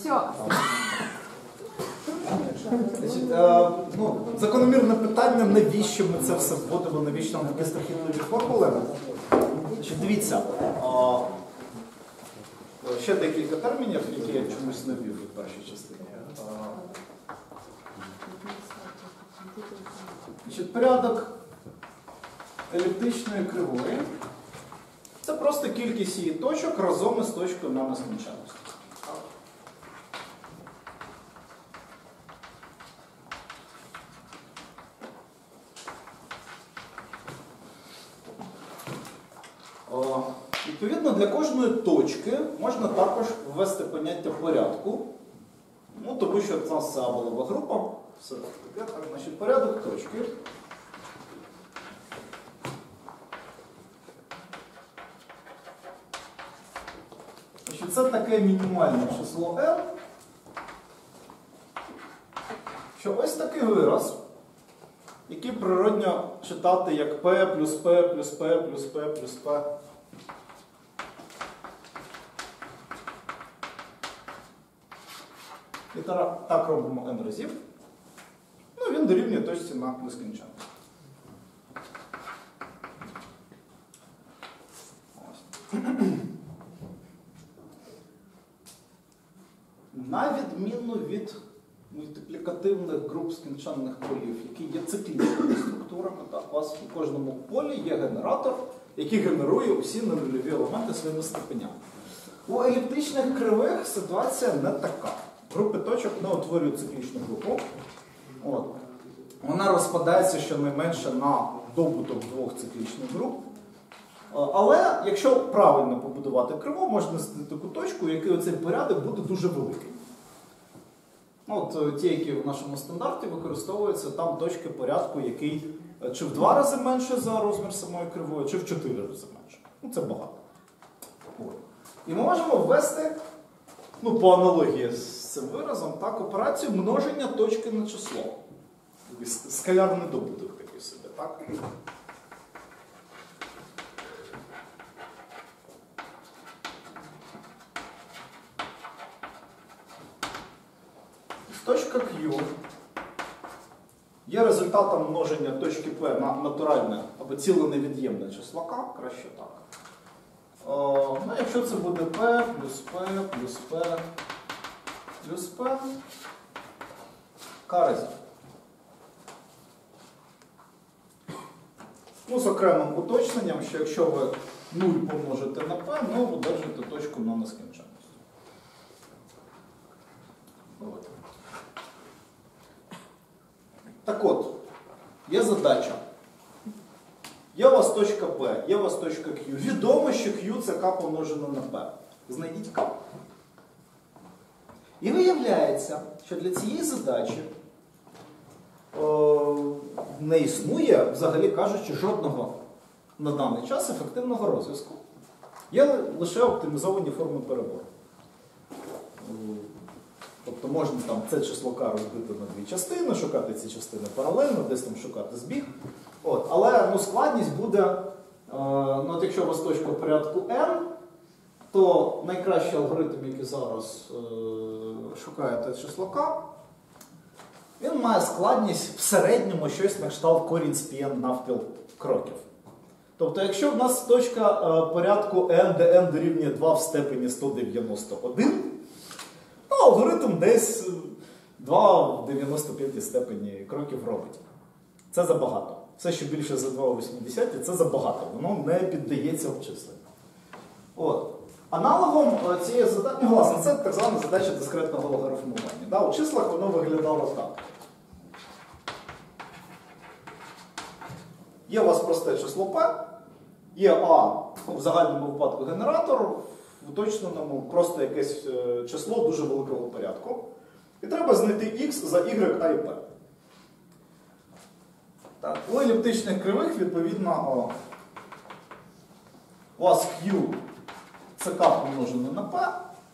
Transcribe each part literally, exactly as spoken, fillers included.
Все. Значить, е, ну, закономірне питання, навіщо ми це все вводимо, навіщо нам такі страхітливі формули. Значить, дивіться, е, ще декілька термінів, які я чомусь не ввів у першій частині. Е, значить, порядок еліптичної кривої – це просто кількість її точок разом із точкою на нескінченності. Відповідно, для кожної точки можна також ввести поняття порядку, ну, тому що в нас це абелова група, все таке, так, значить, порядок точки. Значить, це таке мінімальне число n, що ось такий вираз, який природньо читати як p плюс p плюс p плюс p плюс p. І так робимо n разів. Ну, він дорівнює точці на нескінченність. На відміну від мультиплікативних груп скінченних полів, які є циклічними структурами, так, у вас у кожному полі є генератор, який генерує усі ненульові елементи своїми степенями. У еліптичних кривих ситуація не така. Групи точок не утворюють циклічну групу. От. Вона розпадається щонайменше на добуток двох циклічних груп. Але якщо правильно побудувати криву, можна знайти таку точку, у якій оцей порядок буде дуже великий. От ті, які в нашому стандарті використовуються, там точки порядку, який чи в два рази менше за розмір самої кривої, чи в чотири рази менше. Ну, це багато. От. І ми можемо ввести, ну, по аналогії з цим виразом, так, операцію множення точки на число. Скалярний добуток такий собі, так? Точка Q є результатом множення точки P на натуральне або ціле невід'ємне число K, краще так. О, ну, якщо це буде P плюс P плюс P плюс P, K разів. Ну, з окремим уточненням, що якщо ви нуль помножите на P, ну, одержите точку на нескінченність. Так от, є задача. Є у вас точка P, є у вас точка Q. Відомо, що Q це K помножено на P. Знайдіть K. І виявляється, що для цієї задачі о, не існує, взагалі кажучи, жодного на даний час ефективного розв'язку. Є лише оптимізовані форми перебору. Тобто можна там це число К розбити на дві частини, шукати ці частини паралельно, десь там шукати збіг. От. Але ну, складність буде, е, ну, от якщо у вас точка порядку n, то найкращий алгоритм, який зараз е, шукає те число К, він має складність в середньому щось на кшталт корінь з πn навпіл кроків. Тобто, якщо в нас точка е, порядку n, де n дорівнює два в степені сто дев'яносто один, ну, алгоритм десь два в дев'яносто п'ятій степені кроків робить. Це забагато. Все, що більше за два у вісімдесятій, це забагато. Воно не піддається обчисленню. От. Аналогом цієї задачі, ну, власне, це так звана задача дискретного логарифмування. Да, у числах воно виглядало так. Є у вас просте число P, є А, в загальному випадку генератор, в уточненому просто якесь число дуже великого порядку. І треба знайти X за Y, A і P. Так, у еліптичних кривих, відповідно, о, у вас Q це K помножене на P.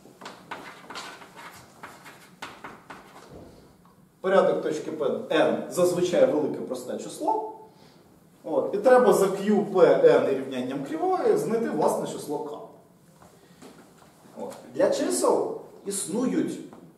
Порядок точки P n зазвичай велике просте число. От. І треба за Q, P, n і рівнянням кривої знайти власне число K. От. Для чисел існують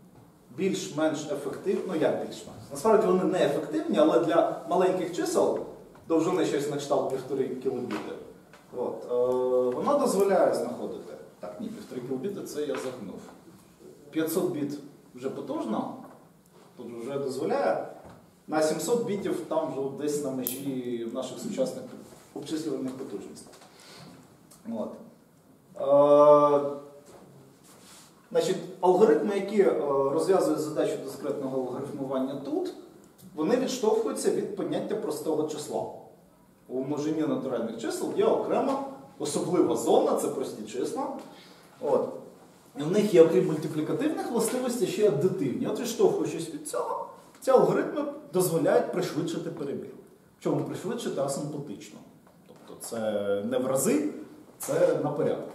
більш-менш ефективні. Ну як більш-менш? Насправді вони не ефективні, але для маленьких чисел довжини щось на кшталт півтори кілобіти. От, е, вона дозволяє знаходити. Так, ні, півтори кілобіти це я загнув. п'ятсот біт вже потужно, тут вже дозволяє. На сімсот бітів там вже десь на межі наших сучасних обчислювальних потужностей. От. Е, значить, алгоритми, які е, розв'язують задачу дискретного логарифмування тут, вони відштовхуються від поняття простого числа. У множині натуральних чисел є окрема особлива зона, це прості числа. От. І в них є, окрім мультиплікативних властивостей, ще аддитивні. От відштовхуючись від цього, ці алгоритми дозволяють пришвидшити перебір. Чому пришвидшити асимптотично? Тобто це не в рази, це на порядок.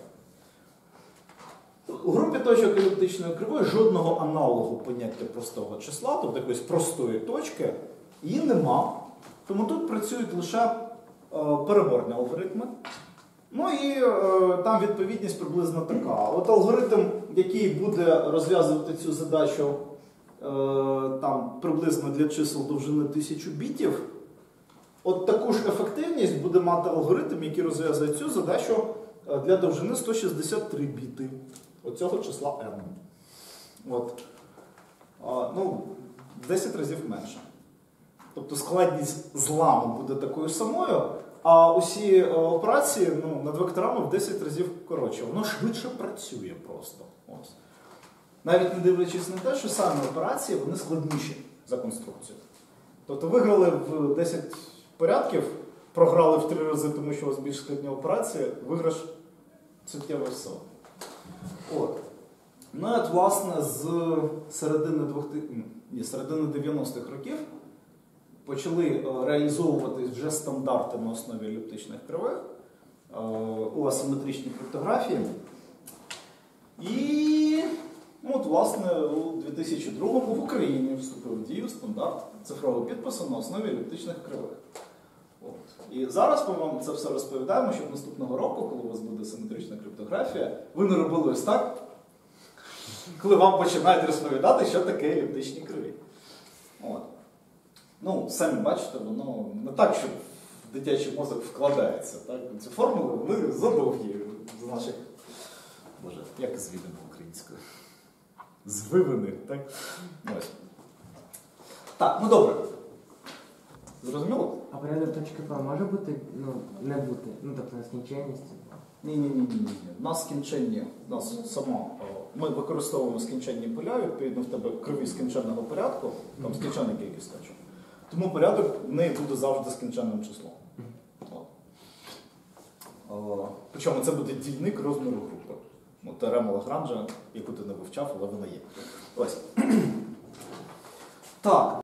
У групі точок еліптичної кривої жодного аналогу поняття простого числа, тобто якоїсь простої точки, її нема. Тому тут працюють лише е, переборні алгоритми. Ну і е, там відповідність приблизно така. От алгоритм, який буде розв'язувати цю задачу е, там, приблизно для чисел довжини тисячу бітів, от таку ж ефективність буде мати алгоритм, який розв'язує цю задачу для довжини сто шістдесят три біти. Оцього числа n. От. А, ну, в десять разів менше. Тобто складність зламу буде такою самою, а усі операції ну, над векторами в десять разів коротше. Воно швидше працює просто. Ось. Навіть не дивлячись на те, що самі операції вони складніші за конструкцію. Тобто виграли в десять порядків, програли в три рази, тому що у вас більш складні операції, виграш суттєво все. От. Ну, от, власне, з середини, двохти... Ні, середини дев'яностих років почали реалізовуватись вже стандарти на основі еліптичних кривих у асиметричній криптографії. І, от, власне, у дві тисячі другому в Україні вступив в дію стандарт цифрового підпису на основі еліптичних кривих. От. І зараз ми вам це все розповідаємо, щоб наступного року, коли у вас буде симетрична криптографія, ви не робили ось так, коли вам починають розповідати, що таке еліптичні криві. От. Ну, самі бачите, воно не так, що в дитячий мозок вкладається. Так? Ці формули, вони задовгі з наших, боже, як звідомо українською? Звивини, так? Ось. Так, ну добре. Зрозуміло? А порядок точки П може бути, ну, не бути, ну, тобто нескінченність? Ні-ні-ні. У нас скінченні, у нас само, ми використовуємо скінченні поля, відповідно в тебе криві скінченного порядку, там скінченна кількість точок. Тому порядок в неї буде завжди скінченним числом. О, причому це буде дільник розміру групи. Ну, теорема Лагранжа, яку ти не вивчав, але вона є. Ось. Так.